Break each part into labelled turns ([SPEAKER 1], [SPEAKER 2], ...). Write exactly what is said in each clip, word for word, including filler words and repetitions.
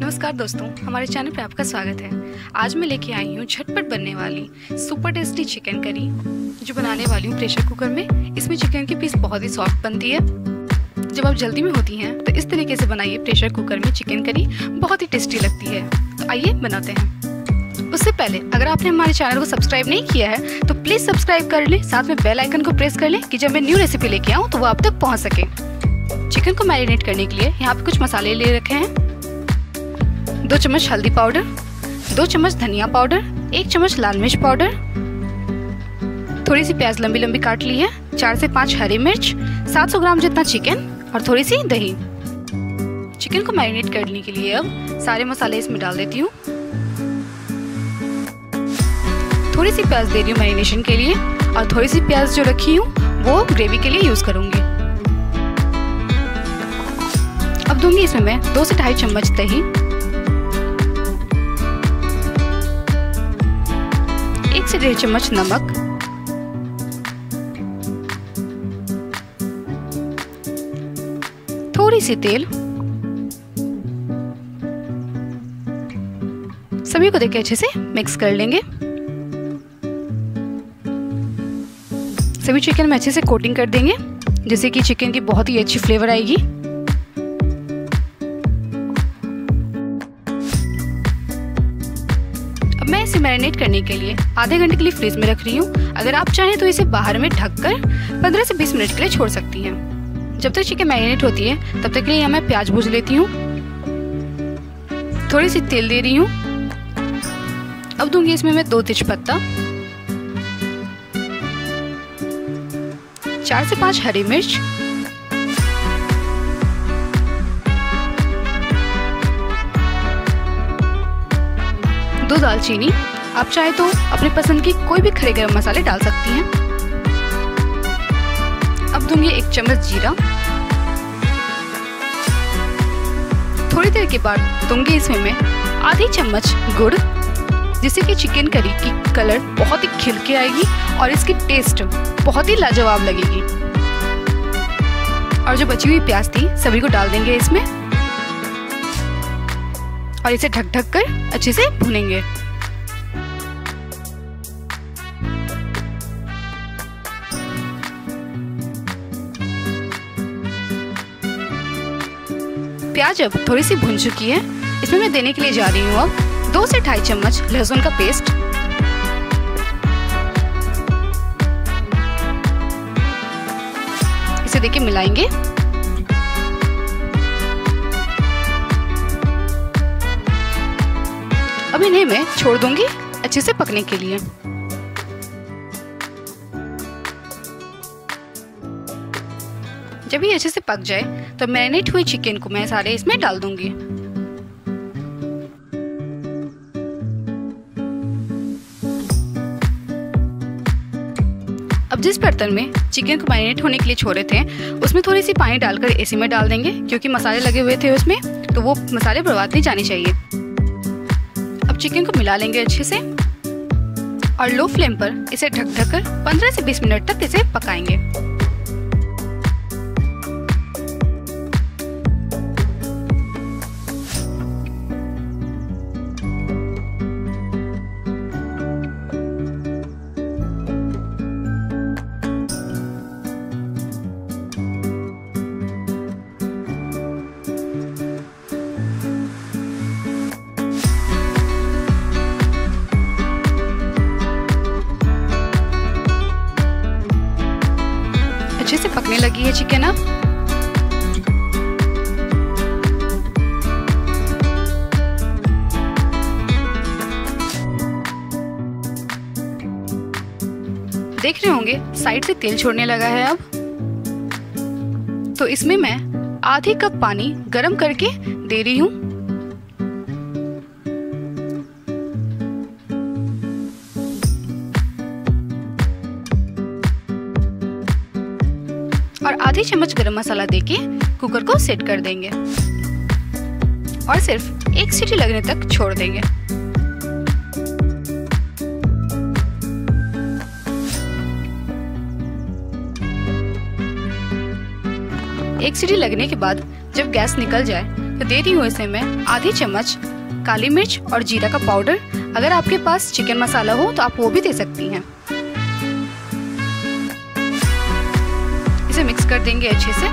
[SPEAKER 1] नमस्कार दोस्तों, हमारे चैनल पे आपका स्वागत है। आज मैं लेके आई हूँ झटपट बनने वाली सुपर टेस्टी चिकन करी जो बनाने वाली हूँ प्रेशर कुकर में। इसमें चिकन की पीस बहुत ही सॉफ्ट बनती है। जब आप जल्दी में होती हैं तो इस तरीके से बनाइए प्रेशर कुकर में चिकन करी, बहुत ही टेस्टी लगती है। तो आइए बनाते हैं। उससे पहले अगर आपने हमारे चैनल को सब्सक्राइब नहीं किया है तो प्लीज़ सब्सक्राइब कर लें, साथ में बेल आइकन को प्रेस कर लें कि जब मैं न्यू रेसिपी लेके आऊँ तो वो आप तक पहुँच सके। चिकन को मैरिनेट करने के लिए यहाँ पे कुछ मसाले ले रखे हैं। दो चम्मच हल्दी पाउडर, दो चम्मच धनिया पाउडर, एक चम्मच लाल मिर्च पाउडर, थोड़ी सी प्याज लंबी लंबी काट ली है, चार से पाँच हरी मिर्च, सात सौ ग्राम जितना चिकन और थोड़ी सी दही। चिकन को मैरिनेट करने के लिए अब सारे मसाले इसमें डाल देती हूँ। थोड़ी सी प्याज दे रही हूँ मैरिनेशन के लिए और थोड़ी सी प्याज जो रखी हूँ वो ग्रेवी के लिए यूज करूँगी। अब दूंगी इसमें मैं दो से ढाई चम्मच दही, एक से डेढ़ चम्मच नमक, थोड़ी सी तेल, सभी को देके अच्छे से मिक्स कर लेंगे। सभी चिकन में अच्छे से कोटिंग कर देंगे जिससे कि चिकन की बहुत ही अच्छी फ्लेवर आएगी। मैं इसे मैरिनेट करने के लिए आधे घंटे के लिए फ्रीज में रख रही हूँ। अगर आप चाहें तो इसे बाहर में ढककर पंद्रह से बीस मिनट के लिए छोड़ सकती हैं। जब तक चिकन मैरिनेट होती है तब तक के लिए यहाँ मैं प्याज भूज लेती हूँ। थोड़ी सी तेल दे रही हूँ। अब दूंगी इसमें मैं दो तेजपत्ता, चार से पाँच हरी मिर्च, दो दालचीनी। आप चाहे तो अपनी पसंद की कोई भी खड़े गरम मसाले डाल सकती हैं। अब दूंगी एक चम्मच जीरा। थोड़ी देर के बाद दूंगी इसमें मैं आधी चम्मच गुड़, जिससे कि चिकन करी की कलर बहुत ही खिल के आएगी और इसकी टेस्ट बहुत ही लाजवाब लगेगी। और जो बची हुई प्याज थी सभी को डाल देंगे इसमें और इसे ढक ढक कर अच्छे से भूनेंगे। प्याज अब थोड़ी सी भुन चुकी है। इसमें मैं देने के लिए जा रही हूँ अब दो से ढाई चम्मच लहसुन का पेस्ट, इसे देके मिलाएंगे। अब इन्हें मैं छोड़ दूंगी अच्छे से पकने के लिए। जब ये अच्छे से पक जाए तो मैरिनेट हुई चिकन को मैं सारे इसमें डाल दूंगी। अब जिस बर्तन में चिकन को मैरिनेट होने के लिए छोड़े थे उसमें थोड़ी सी पानी डालकर इसी में डाल देंगे, क्योंकि मसाले लगे हुए थे उसमें तो वो मसाले बर्बाद नहीं जाने चाहिए। अब चिकन को मिला लेंगे अच्छे से और लो फ्लेम पर इसे ढक ढक कर पंद्रह से बीस मिनट तक इसे पकाएंगे। अच्छे से पकने लगी है चिकन अब। देख रहे होंगे साइड से तेल छोड़ने लगा है अब। तो इसमें मैं आधी कप पानी गरम करके दे रही हूँ। और आधी चम्मच गरम मसाला देके कुकर को सेट कर देंगे और सिर्फ एक सीटी लगने तक छोड़ देंगे। एक सीटी लगने के बाद जब गैस निकल जाए तो दे रही हूँ इसे मैं आधी चम्मच काली मिर्च और जीरा का पाउडर। अगर आपके पास चिकन मसाला हो तो आप वो भी दे सकती हैं। इसे मिक्स कर देंगे अच्छे से।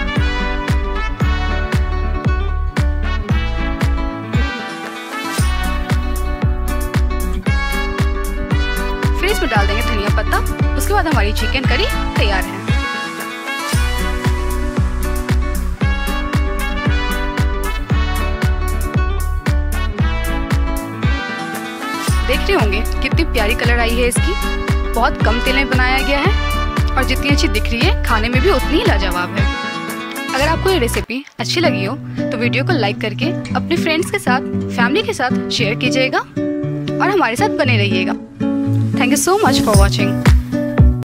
[SPEAKER 1] फिर इसमें डाल देंगे धनिया पत्ता। उसके बाद हमारी चिकन करी तैयार है। देख रहे होंगे कितनी प्यारी कलर आई है इसकी। बहुत कम तेल में बनाया गया है और जितनी अच्छी दिख रही है खाने में भी उतनी ही लाजवाब है। अगर आपको ये रेसिपी अच्छी लगी हो तो वीडियो को लाइक करके अपने फ्रेंड्स के साथ, फैमिली के साथ शेयर कीजिएगा और हमारे साथ बने रहिएगा। Thank you so much for watching.